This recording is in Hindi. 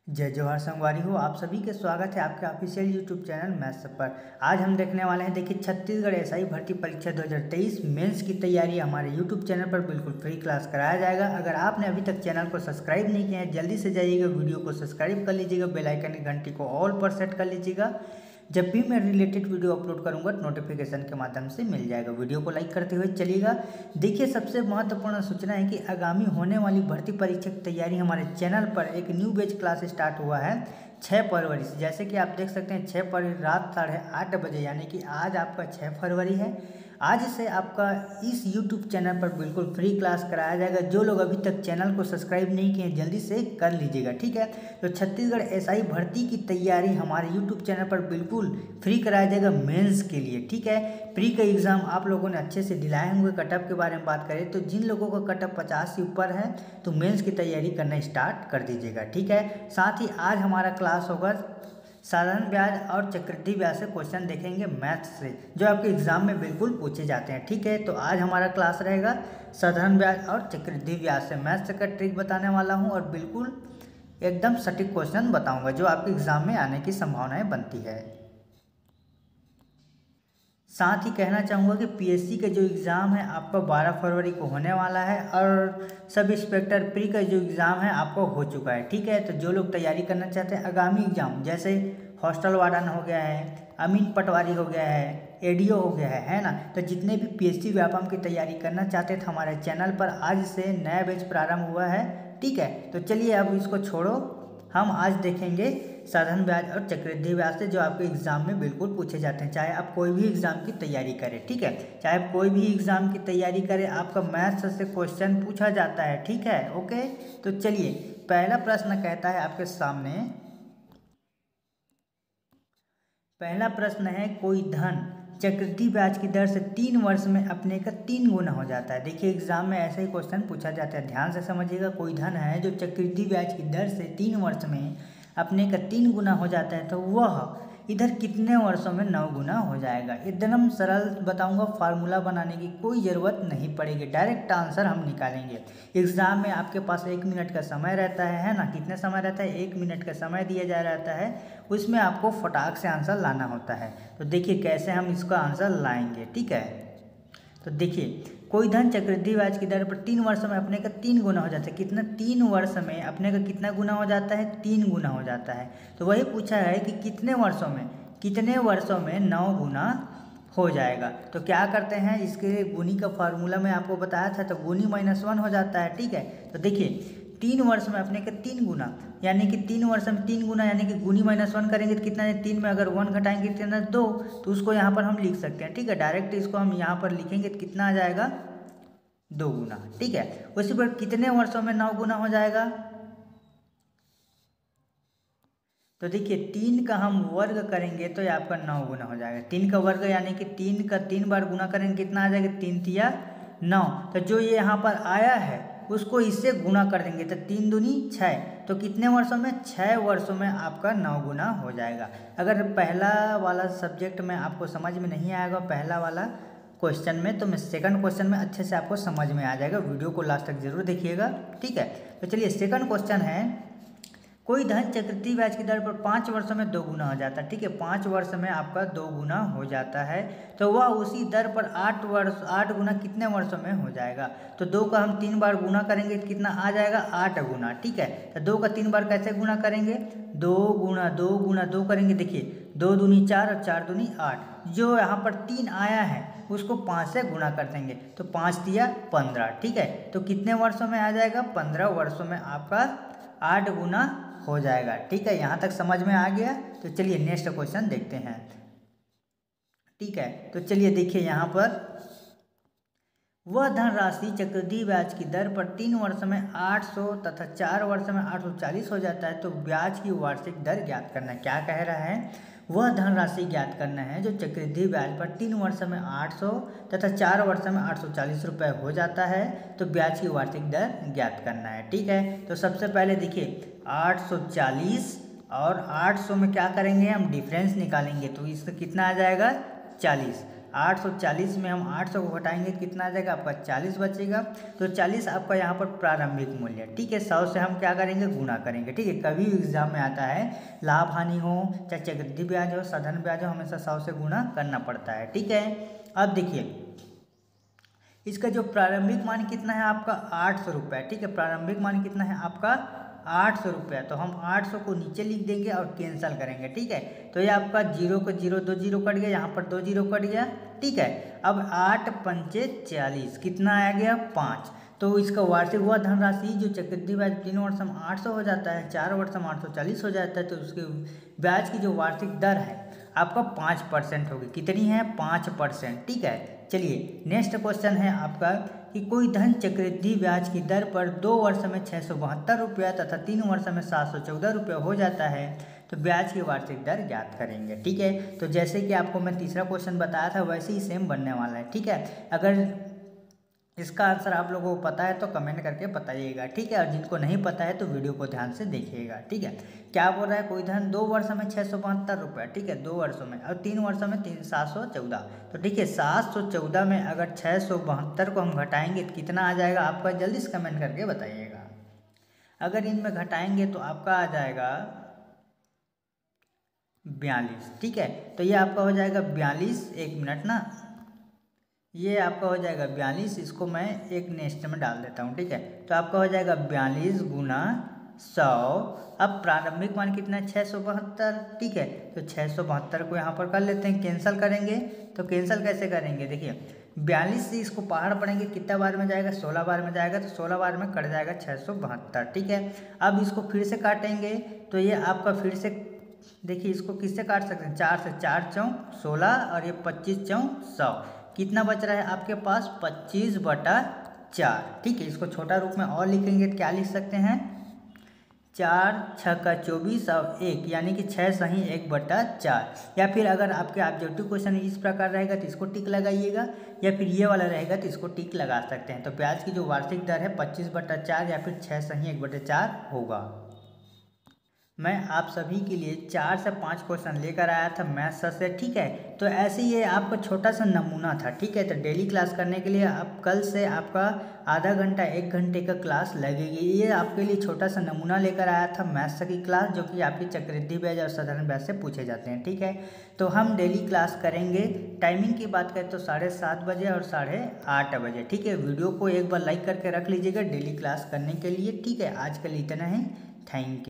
जय जवाहर संगवारी हो। आप सभी के स्वागत है आपके ऑफिशियल यूट्यूब चैनल मैथ्स पर। आज हम देखने वाले हैं, देखिए छत्तीसगढ़ एसआई भर्ती परीक्षा 2023 मेंस की तैयारी हमारे यूट्यूब चैनल पर बिल्कुल फ्री क्लास कराया जाएगा। अगर आपने अभी तक चैनल को सब्सक्राइब नहीं किया है, जल्दी से जाइएगा, वीडियो को सब्सक्राइब कर लीजिएगा, बेल आइकन की घंटी को ऑल पर सेट कर लीजिएगा। जब भी मैं रिलेटेड वीडियो अपलोड करूंगा नोटिफिकेशन के माध्यम से मिल जाएगा। वीडियो को लाइक करते हुए चलिएगा। देखिए सबसे महत्वपूर्ण सूचना है कि आगामी होने वाली भर्ती परीक्षा की तैयारी हमारे चैनल पर एक न्यू बैच क्लास स्टार्ट हुआ है 6 फरवरी से। जैसे कि आप देख सकते हैं 6 फरवरी रात 8:30 बजे, यानी कि आज आपका 6 फरवरी है। आज से आपका इस YouTube चैनल पर बिल्कुल फ्री क्लास कराया जाएगा। जो लोग अभी तक चैनल को सब्सक्राइब नहीं किए जल्दी से कर लीजिएगा, ठीक है। तो छत्तीसगढ़ एसआई भर्ती की तैयारी हमारे YouTube चैनल पर बिल्कुल फ्री कराया जाएगा मेंस के लिए, ठीक है। प्री का एग्ज़ाम आप लोगों ने अच्छे से दिलाए होंगे। कटअप के बारे में बात करें तो जिन लोगों का कटअप 50 से ऊपर है तो मेंस की तैयारी करना स्टार्ट कर दीजिएगा, ठीक है। साथ ही आज हमारा क्लास होगा साधारण ब्याज और चक्रवृद्धि ब्याज से क्वेश्चन देखेंगे मैथ्स से, जो आपके एग्जाम में बिल्कुल पूछे जाते हैं, ठीक है। तो आज हमारा क्लास रहेगा साधारण ब्याज और चक्रवृद्धि ब्याज से मैथ्स का ट्रिक बताने वाला हूं और बिल्कुल एकदम सटीक क्वेश्चन बताऊंगा जो आपके एग्जाम में आने की संभावनाएं बनती है। साथ ही कहना चाहूँगा कि पीएससी का जो एग्ज़ाम है आपका 12 फरवरी को होने वाला है और सब इंस्पेक्टर प्री का जो एग्ज़ाम है आपको हो चुका है, ठीक है। तो जो लोग तैयारी करना चाहते हैं आगामी एग्ज़ाम, जैसे हॉस्टल वार्डन हो गया है, अमीन पटवारी हो गया है, एडीओ हो गया है ना, तो जितने भी पीएससी व्यापम की तैयारी करना चाहते थे हमारे चैनल पर आज से नया बैच प्रारंभ हुआ है, ठीक है। तो चलिए अब इसको छोड़ो, हम आज देखेंगे साधारण ब्याज और चक्रवृद्धि ब्याज से जो आपके एग्जाम में बिल्कुल पूछे जाते हैं, चाहे आप कोई भी एग्जाम की तैयारी करें, ठीक है। चाहे आप कोई भी एग्जाम की तैयारी करें आपका मैथ्स से क्वेश्चन पूछा जाता है, ठीक है, ओके। तो चलिए पहला प्रश्न कहता है आपके सामने, पहला प्रश्न है कोई धन चक्रवृद्धि ब्याज की दर से 3 वर्ष में अपने का 3 गुना हो जाता है। देखिए एग्जाम में ऐसा ही क्वेश्चन पूछा जाता है, ध्यान से समझिएगा। कोई धन है जो चक्रवृद्धि ब्याज की दर से 3 वर्ष में अपने का 3 गुना हो जाता है, तो वह इधर कितने वर्षों में 9 गुना हो जाएगा। एकदम सरल बताऊंगा, फार्मूला बनाने की कोई ज़रूरत नहीं पड़ेगी, डायरेक्ट आंसर हम निकालेंगे। एग्ज़ाम में आपके पास 1 मिनट का समय रहता है ना, कितने समय रहता है, 1 मिनट का समय दिया जा रहता है, उसमें आपको फटाक से आंसर लाना होता है। तो देखिए कैसे हम इसका आंसर लाएंगे, ठीक है। तो देखिए कोई धन चक्रवृद्धि ब्याज की दर पर 3 वर्ष में अपने का 3 गुना हो जाता है। कितना, 3 वर्ष में अपने का कितना गुना हो जाता है, 3 गुना हो जाता है। तो वही पूछा है कि कितने वर्षों में 9 गुना हो जाएगा। तो क्या करते हैं, इसके गुनी का फार्मूला मैं आपको बताया था, तो गुनी -1 हो जाता है, ठीक है। तो देखिए 3 वर्ष में अपने के 3 गुना, यानी कि 3 वर्ष में 3 गुना, यानी कि गुनी -1 करेंगे तो कितना है, 3 में अगर 1 घटाएंगे कितना 2, तो उसको यहाँ पर हम लिख सकते हैं, ठीक है। डायरेक्ट इसको हम यहाँ पर लिखेंगे तो कितना आ जाएगा 2 गुना, ठीक है। उसी पर कितने वर्षों में 9 गुना हो जाएगा, तो देखिए 3 का हम वर्ग करेंगे तो ये आपका 9 गुना हो जाएगा। 3 का वर्ग यानी कि 3 का 3 बार गुना करेंगे कितना आ जाएगा, 3 तिया 9। तो जो ये यहाँ पर आया है उसको इससे गुना कर देंगे तो 3 दूनी 6, तो कितने वर्षों में, 6 वर्षों में आपका 9 गुना हो जाएगा। अगर पहला वाला सब्जेक्ट में आपको समझ में नहीं आएगा पहला वाला क्वेश्चन में, तो मैं सेकंड क्वेश्चन में अच्छे से आपको समझ में आ जाएगा। वीडियो को लास्ट तक जरूर देखिएगा, ठीक है। तो चलिए सेकंड क्वेश्चन है, कोई धन चक्रवृद्धि ब्याज की दर पर 5 वर्षों में 2 गुना हो जाता है, ठीक है। 5 वर्ष में आपका 2 गुना हो जाता है, तो वह उसी दर पर 8 गुना कितने वर्षों में हो जाएगा। तो 2 का हम 3 बार गुना करेंगे तो कितना आ जाएगा, 8 गुना, ठीक है। तो 2 का 3 बार कैसे गुना करेंगे, 2 गुना 2 गुना 2 करेंगे। देखिए 2 दूनी 4 और 4 दूनी 8, जो यहाँ पर 3 आया है उसको 5 से गुना कर देंगे तो 5 तिया 15, ठीक है। तो कितने वर्षों में आ जाएगा, 15 वर्षों में आपका 8 गुना हो जाएगा, ठीक है। यहाँ तक समझ में आ गया। तो चलिए नेक्स्ट क्वेश्चन देखते हैं, ठीक है। तो चलिए देखिए यहाँ पर, वह धनराशि चक्रवृद्धि ब्याज की दर पर 3 वर्ष में 800 तथा 4 वर्ष में 840 हो जाता है, तो ब्याज की वार्षिक दर ज्ञात करना है। क्या कह रहा है, वह धनराशि ज्ञात करना है जो चक्रवृद्धि ब्याज पर 3 वर्ष में 800 तथा 4 वर्ष में 840 रुपये हो जाता है, तो ब्याज की वार्षिक दर ज्ञात करना है, ठीक है। तो सबसे पहले देखिए 840 और 800 में क्या करेंगे हम, डिफरेंस निकालेंगे, तो इसका कितना आ जाएगा 40। 840 में हम 800 को घटाएंगे कितना आ जाएगा आपका 40 बचेगा। तो 40 आपका यहाँ पर प्रारंभिक मूल्य, ठीक है। 100 से हम क्या करेंगे, गुना करेंगे, ठीक है। कभी भी एग्जाम में आता है, लाभ हानि हो चाहे चक्रवृद्धि ब्याज हो साधारण ब्याज हो, हमेशा 100 से गुना करना पड़ता है, ठीक है। अब देखिए इसका जो प्रारंभिक मान कितना है आपका 800 रुपये, ठीक है। प्रारंभिक मान कितना है आपका 800 रुपये। तो हम 800 को नीचे लिख देंगे और कैंसिल करेंगे, ठीक है। तो ये आपका 0 को 0 2 0 कट गया, यहाँ पर 2 0 कट गया, ठीक है। अब 8 पंचे 40 कितना आ गया 5। तो इसका वार्षिक हुआ धनराशि जो चक्रवृद्धि ब्याज 3 वर्ष में 800 हो जाता है, 4 वर्ष में 840 हो जाता है। तो उसके ब्याज की जो वार्षिक दर है आपका 5% होगी। कितनी है 5%, ठीक है। चलिए नेक्स्ट क्वेश्चन है आपका कि कोई धन चक्रवृद्धि ब्याज की दर पर 2 वर्ष में 672 रुपया तथा 3 वर्ष में 714 रुपया हो जाता है, तो ब्याज की वार्षिक दर ज्ञात करेंगे, ठीक है। तो जैसे कि आपको मैं तीसरा क्वेश्चन बताया था वैसे ही सेम बनने वाला है, ठीक है। अगर इसका आंसर आप लोगों को पता है तो कमेंट करके बताइएगा, ठीक है। और जिनको नहीं पता है तो वीडियो को ध्यान से देखिएगा, ठीक है। क्या बोल रहा है, कोई धन 2 वर्ष में 672 रुपये, ठीक है, 2 वर्षों में, और 3 वर्षों में 714। तो ठीक है 714 में अगर 672 को हम घटाएंगे तो कितना आ जाएगा आपका, जल्दी से कमेंट करके बताइएगा। अगर इनमें घटाएंगे तो आपका आ जाएगा 42, ठीक है। तो ये आपका हो जाएगा 42, 1 मिनट ना, ये आपका हो जाएगा 42। इसको मैं एक नेक्स्ट में डाल देता हूँ, ठीक है। तो आपका हो जाएगा 42 गुना 100। अब प्रारंभिक मान कितना है 672, ठीक है। तो 672 को यहाँ पर कर लेते हैं, कैंसिल करेंगे। तो कैंसिल कैसे करेंगे, देखिए 42 से इसको पहाड़ पड़ेंगे, कितना बार में जाएगा 16 बार में जाएगा। तो 16 बार में कट जाएगा 672, ठीक है। अब इसको फिर से काटेंगे तो ये आपका फिर से देखिए इसको किससे काट सकते हैं, 4 से, 4 चौक 16 और ये 25 चौक 100। कितना बच रहा है आपके पास 25/4, ठीक है। इसको छोटा रूप में और लिखेंगे तो क्या लिख सकते हैं, 4 6 का 24 और 1 यानी कि 6 सही 1/4। या फिर अगर आपके ऑब्जेक्टिव क्वेश्चन इस प्रकार रहेगा तो इसको टिक लगाइएगा, या फिर ये वाला रहेगा तो इसको टिक लगा सकते हैं। तो ब्याज की जो वार्षिक दर है 25/4 या फिर 6 सही 1/4 होगा। मैं आप सभी के लिए 4 से 5 क्वेश्चन लेकर आया था मैथ्स से, ठीक है। तो ऐसे ही ये आपका छोटा सा नमूना था, ठीक है। तो डेली क्लास करने के लिए आप कल से आपका आधा घंटा 1 घंटे का क्लास लगेगी। ये आपके लिए छोटा सा नमूना लेकर आया था मैथ्स की क्लास, जो कि आपकी चक्रवृद्धि ब्याज और साधारण ब्याज से पूछे जाते हैं, ठीक है। तो हम डेली क्लास करेंगे। टाइमिंग की बात करें तो 7:30 बजे और 8:30 बजे, ठीक है। वीडियो को एक बार लाइक करके रख लीजिएगा डेली क्लास करने के लिए, ठीक है। आज के लिए इतना ही, थैंक यू।